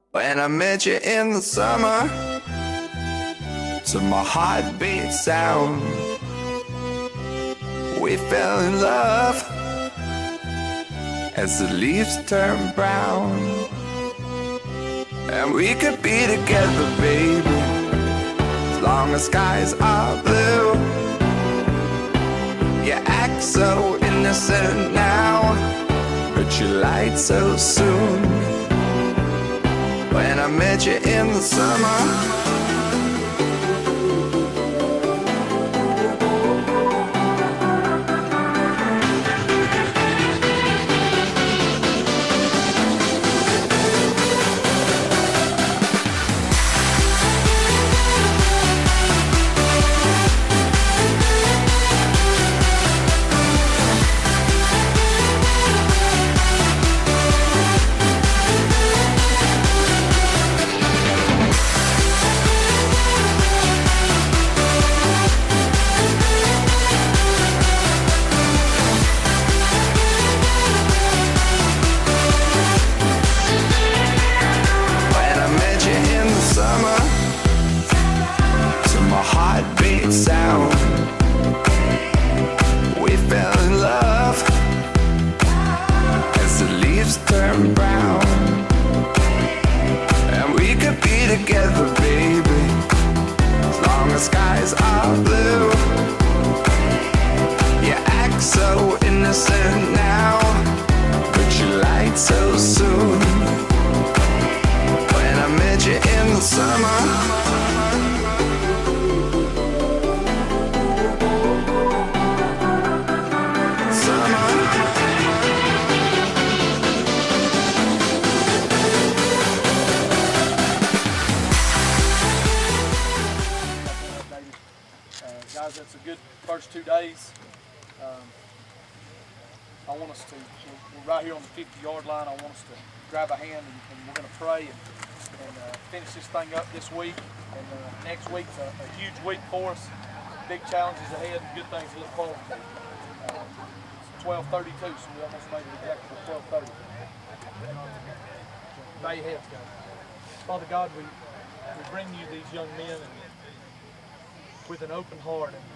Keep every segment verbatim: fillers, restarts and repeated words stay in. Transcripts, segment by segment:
When I met you in the summer, to my heartbeat sound, we fell in love as the leaves turn brown. And we could be together, baby, as long as skies are blue. You act so innocent now, but you lied so soon. When I met you in the summer, heartbeat sound, we fell in love as the leaves turn brown. And we could be together, baby, as long as skies are blue. You act so innocent now, but you lied so soon. When I met you in the summer, guys, that's a good first two days. Um, I want us to, we're, we're right here on the fifty yard line. I want us to grab a hand and, and we're going to pray and, and uh, finish this thing up this week. And uh, next week's a, a huge week for us. Big challenges ahead and good things to look forward to. Uh, it's twelve thirty-two, so we almost made it exactly to twelve thirty. Bow your heads, guys. Father God, we, we bring you these young men and with an open heart. And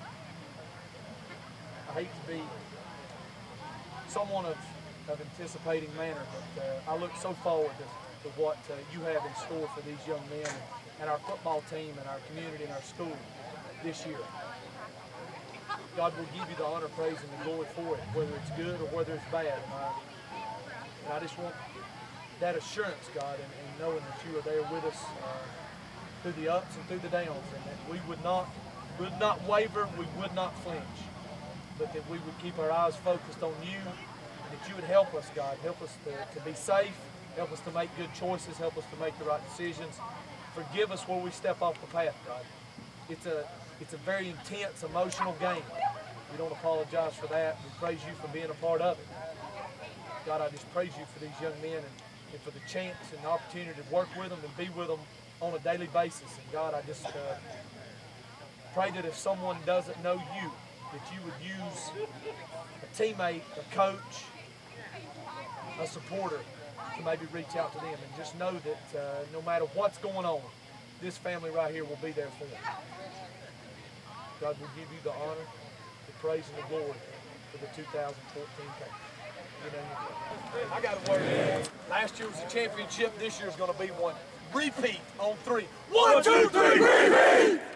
I hate to be someone of, of anticipating manner, but uh, I look so forward to, to what uh, you have in store for these young men and, and our football team and our community and our school this year. God will give you the honor, praise, and the glory for it, whether it's good or whether it's bad. And I, and I just want that assurance, God, and, and knowing that you are there with us uh, through the ups and through the downs, and that we would not would not waver, we would not flinch, but that we would keep our eyes focused on you, and that you would help us, God, help us to, to be safe, help us to make good choices, help us to make the right decisions. Forgive us where we step off the path, God. It's a it's a very intense, emotional game. We don't apologize for that. We praise you for being a part of it. God, I just praise you for these young men and, and for the chance and the opportunity to work with them and be with them on a daily basis. And God, I just uh, pray that if someone doesn't know you, that you would use a teammate, a coach, a supporter to maybe reach out to them, and just know that uh, no matter what's going on, this family right here will be there for them. God will give you the honor, the praise, and the glory for the two thousand fourteen campaign. I got a word. Last year was the championship. This year's going to be one. Repeat on three. One, two, three, repeat!